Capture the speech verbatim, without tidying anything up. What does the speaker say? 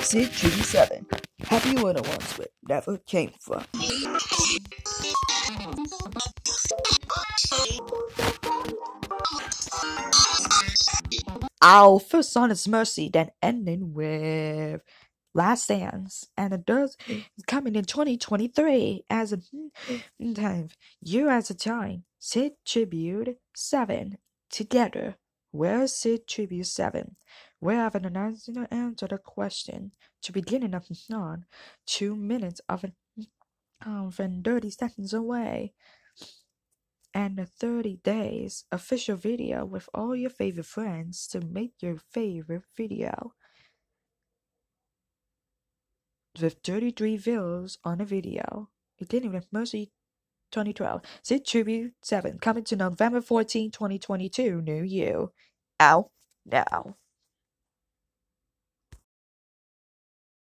Sid Tribute seven. Happy Little Ones with Never Came From. Our first song is Mercy, then ending with Last Dance, and it does coming in twenty twenty-three as a time. You as a time. Sid Tribute seven. Together. Where's Sid Tribute seven? We have an announcement to answer the question. To beginning of the song, two minutes of an um, and thirty seconds away. And the thirty days official video with all your favorite friends to make your favorite video. With thirty-three views on a video. Beginning with Mercy twenty twelve. Sid Tribute seven coming to November fourteenth, twenty twenty-two. New You. Out now.